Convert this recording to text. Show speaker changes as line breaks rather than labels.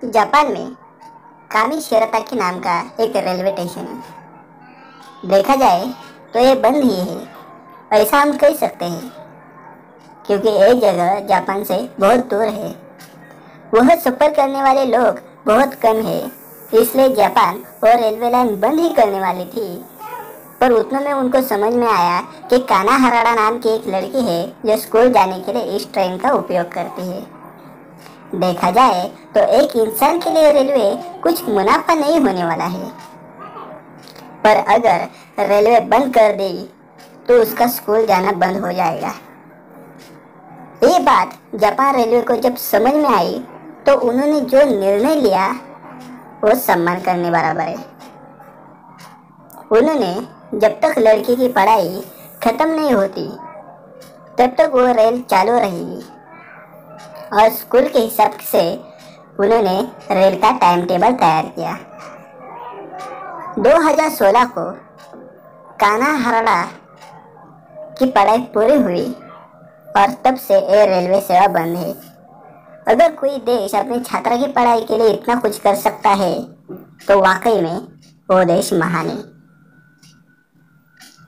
Japan में कामी-शिराताकी नाम का एक रेलवे स्टेशन है। देखा जाए तो ये बंद ही है, ऐसा हम कह सकते हैं, क्योंकि एक जगह जापान से बहुत दूर है। वह सफ़र करने वाले लोग बहुत कम है, इसलिए जापान और रेलवे लाइन बंद ही करने वाली थी। पर उतने में उनको समझ में आया कि कानाहाराडा नाम की एक लड़की है जो स्कूल जाने के लिए इस ट्रेन का उपयोग करती है। देखा जाए तो एक इंसान के लिए रेलवे कुछ मुनाफा नहीं होने वाला है, पर अगर रेलवे बंद कर दी तो उसका स्कूल जाना बंद हो जाएगा। ये बात जापान रेलवे को जब समझ में आई तो उन्होंने जो निर्णय लिया वो सम्मान करने बराबर है। उन्होंने जब तक लड़की की पढ़ाई खत्म नहीं होती तब तक वो रेल चालू रहेगी, और स्कूल के हिसाब से उन्होंने रेल का टाइम टेबल तैयार किया। 2016 को कानाहाराडा की पढ़ाई पूरी हुई और तब से ये रेलवे सेवा बंद है। अगर कोई देश अपने छात्र की पढ़ाई के लिए इतना कुछ कर सकता है तो वाकई में वो देश महान है।